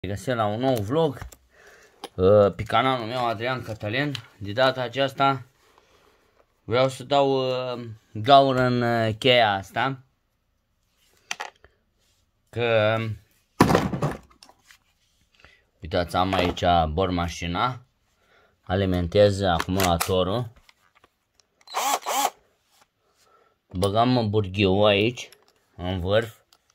Găsesc la un nou vlog pe canalul meu Adrian Cătălin. De data aceasta vreau să dau gaură în cheia asta, că uitați, am aici bormașina, alimentez acumulatorul, băgăm burghiul aici în vârf.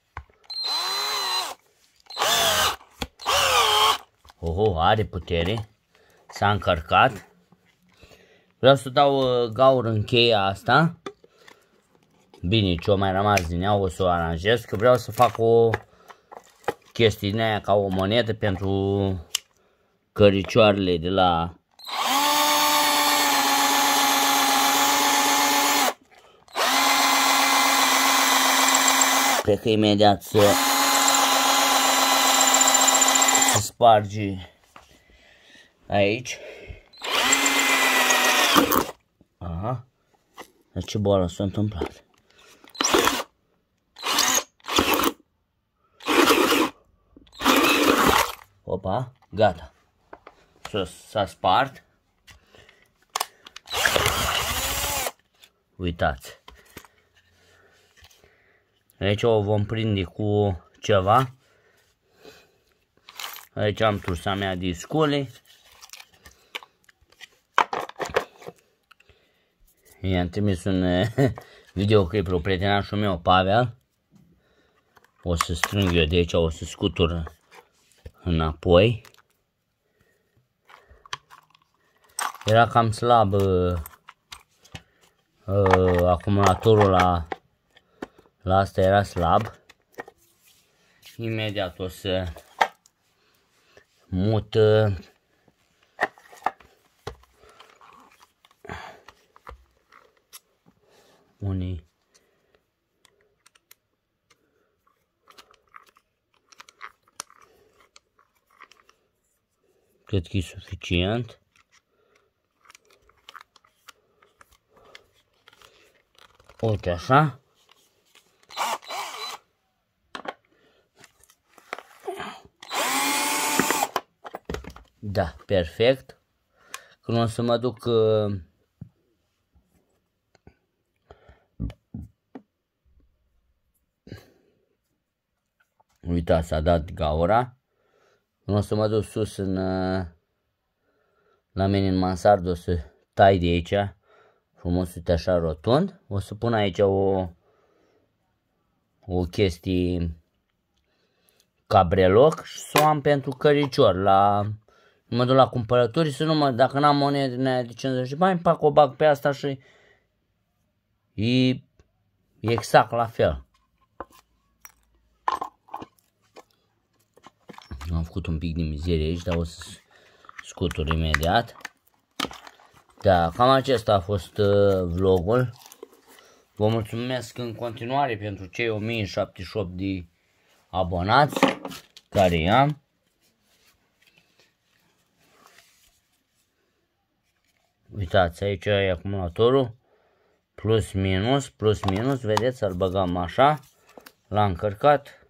Oho, are putere, s-a încărcat. Vreau să dau gaură în cheia asta. Bine, ce-o mai rămas din ea o să o aranjez, că vreau să fac o chestie din aia ca o monedă pentru căricioarele de la cred că imediat să spargi aici. Aha. Ce boală s-a întâmplat? Opa, gata. S-a spart. Uitați. Aici o vom prinde cu ceva. Aici am trusa mea de scule. I-am trimis un videoclip lui prietenașul meu, Pavel. O să strâng eu de aici, o să scutur înapoi. Era cam slab acumulatorul la asta, era slab. Imediat o să mut unii cred că e suficient. Uite așa. Da, perfect. Când o să mă duc uitați, s-a dat gaura. Când o să mă duc sus la mine în mansardă, o să tai de aici frumos, uite așa, rotund. O să pun aici o chestie cabreloc și să o am pentru căricior. Mă duc la cumpărături, să nu dacă n-am monede din aia de 50 de bani, o bag pe asta și e exact la fel. Am făcut un pic de mizerie aici, dar o să scutur imediat. Da, cam acesta a fost vlogul. Vă mulțumesc în continuare pentru cei 1078 de abonați care am. Uitați, aici e acumulatorul, plus minus, vedeți, să-l băgăm așa, l-a încărcat,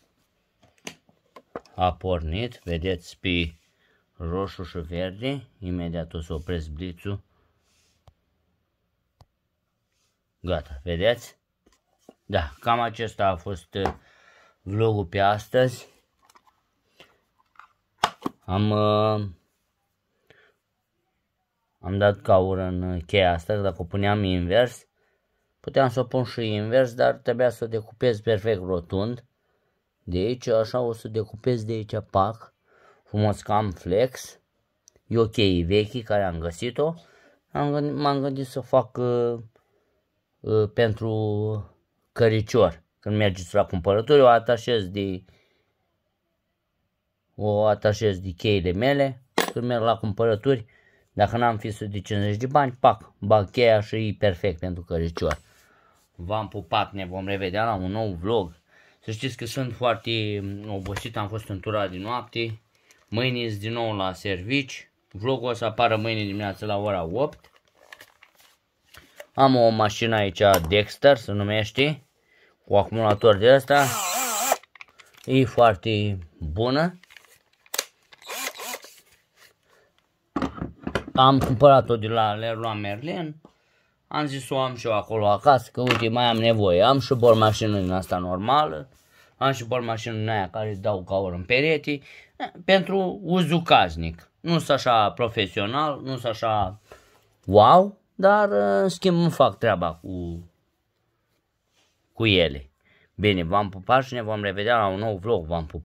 a pornit, vedeți, pe roșu și verde, imediat o să opresc blițul, gata, vedeți? Da, cam acesta a fost vlogul pe astăzi. Am dat gaură în cheia asta, dacă o puneam invers, puteam să o pun și invers, dar trebuia să o decupez perfect rotund. De aici, așa, o să decupez de aici, pac, frumos, că am flex. E o cheie veche care am găsit-o. M-am gândit să fac pentru căricior. Când mergeți la cumpărături, o atașez de cheile mele. Când merg la cumpărături, dacă n-am fisul de 50 de bani, pac, bag cheia și e perfect pentru căricior. V-am pupat, ne vom revedea la un nou vlog. Să știți că sunt foarte obosit, am fost în tura de noapte. Mâine din nou la servici. Vlogul o să apară mâine dimineață la ora 8. Am o mașină aici, Dexter se numește, cu acumulator de ăsta. E foarte bună. am cumpărat-o de la Leroy Merlin. Am zis să o am și eu acolo acasă, că uite, mai am nevoie. Am și bormașină din asta normală. Am și bormașină din aia care dau ca ori în perete. Pentru uzul casnic. Nu sunt așa profesional, nu sunt așa wow, dar în schimb îmi fac treaba cu ele. Bine, v-am pupat și ne vom revedea la un nou vlog. V-am pupat.